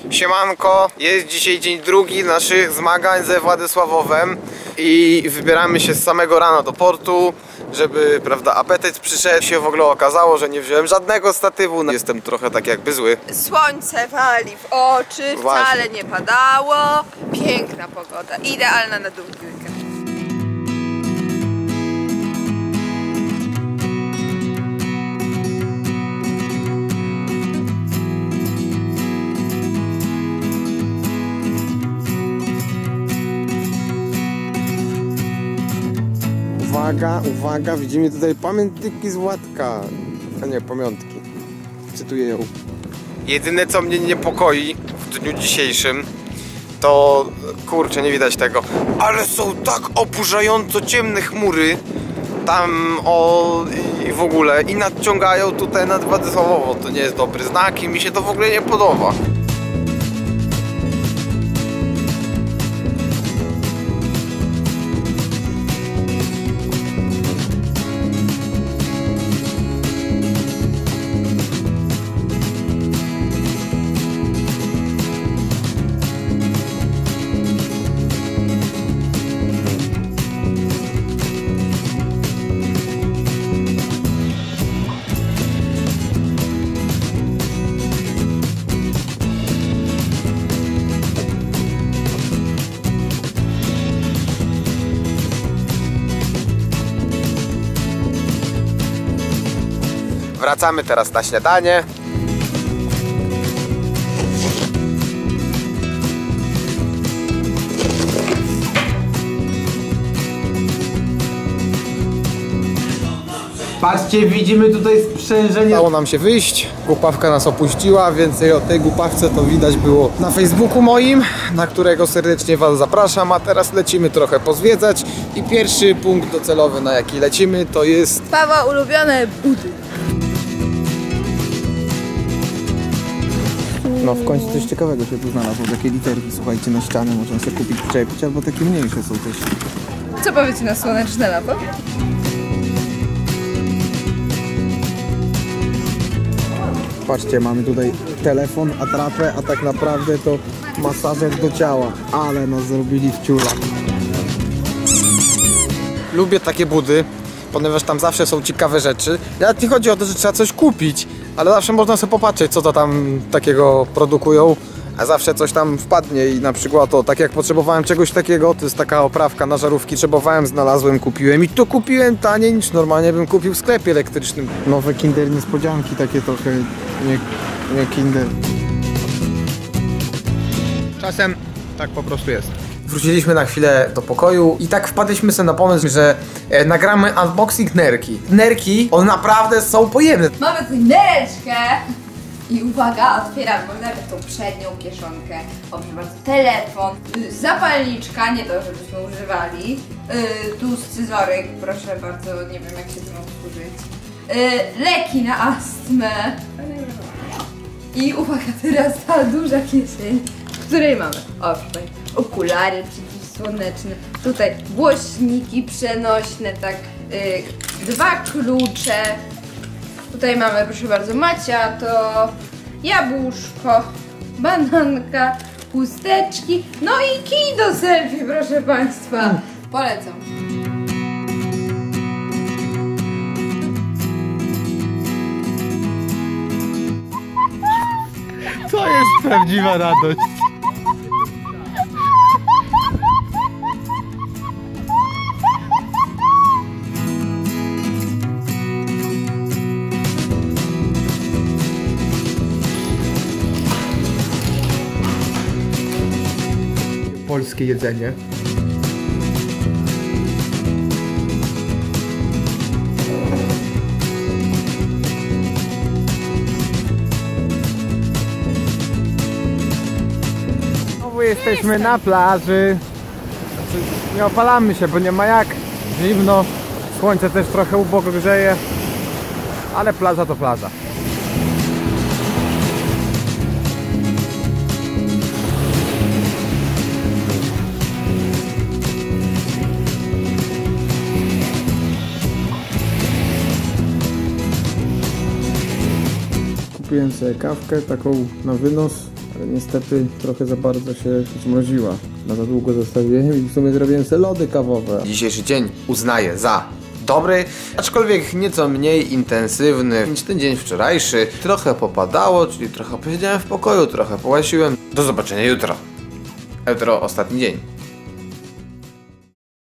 Siemanko, jest dzisiaj dzień drugi naszych zmagań ze Władysławowem i wybieramy się z samego rana do portu, żeby, prawda, apetyt przyszedł. Się w ogóle okazało, że nie wziąłem żadnego statywu. Jestem trochę tak jakby zły. Słońce wali w oczy, Właśnie. wcale nie padało. Piękna pogoda, idealna na długi weekend. Uwaga, uwaga, widzimy tutaj pamiętniki z Władka. A nie, pamiątki. Cytuję ją. Jedyne co mnie niepokoi w dniu dzisiejszym to, kurczę, nie widać tego, ale są tak oburzająco ciemne chmury tam i w ogóle i nadciągają tutaj nad Władysławowo. To nie jest dobry znak i mi się to w ogóle nie podoba. Wracamy teraz na śniadanie. Patrzcie, widzimy tutaj sprzężenie. Udało nam się wyjść, głupawka nas opuściła, więcej o tej głupawce to widać było na Facebooku moim, na którego serdecznie Was zapraszam, a teraz lecimy trochę pozwiedzać i pierwszy punkt docelowy, na jaki lecimy, to jest Pawła ulubione budy. No w końcu coś ciekawego się tu znalazło, takie literki, słuchajcie, na ściany można sobie kupić, przyczepić, albo takie mniejsze są też. Co powiecie na słoneczne lato? Patrzcie, mamy tutaj telefon, atrapę, a tak naprawdę to masażer do ciała, ale nas zrobili w ciula. lubię takie budy, ponieważ tam zawsze są ciekawe rzeczy. Nawet nie chodzi o to, że trzeba coś kupić, ale zawsze można sobie popatrzeć, co to tam takiego produkują, a zawsze coś tam wpadnie i na przykład tak jak potrzebowałem czegoś takiego, to jest taka oprawka na żarówki, potrzebowałem, znalazłem, kupiłem i to kupiłem taniej niż normalnie bym kupił w sklepie elektrycznym. Nowe Kinder niespodzianki, takie trochę nie Kinder. Czasem tak po prostu jest. Wróciliśmy na chwilę do pokoju i tak wpadliśmy sobie na pomysł, że nagramy unboxing nerki. Nerki, one naprawdę są pojemne. Mamy tu nereczkę. I uwaga, otwieram, bo najpierw tą przednią kieszonkę. O, proszę bardzo, telefon, zapalniczka, nie to, żebyśmy używali. Tu scyzoryk, proszę bardzo, nie wiem jak się tym obsłużyć. Leki na astmę. I uwaga, teraz ta duża kieszeń, w której mamy, o, tutaj okulary przeciwsłoneczne, tutaj głośniki przenośne, tak, 2 klucze. Tutaj mamy, proszę bardzo, maciato, jabłuszko, bananka, chusteczki, no i kij do selfie, proszę Państwa. Polecam. To jest prawdziwa radość. Polskie jedzenie. Znowu jesteśmy na plaży. Znaczy, nie opalamy się, bo nie ma jak. Zimno. Słońce też trochę uboko grzeje. Ale plaża to plaża. Kupiłem sobie kawkę taką na wynos, niestety trochę za bardzo się zmroziła. Na za długo zostawiłem i w sumie zrobiłem sobie lody kawowe. Dzisiejszy dzień uznaję za dobry, aczkolwiek nieco mniej intensywny niż ten dzień wczorajszy. Trochę popadało, czyli trochę posiedziałem w pokoju, trochę połasiłem. Do zobaczenia jutro. Jutro ostatni dzień.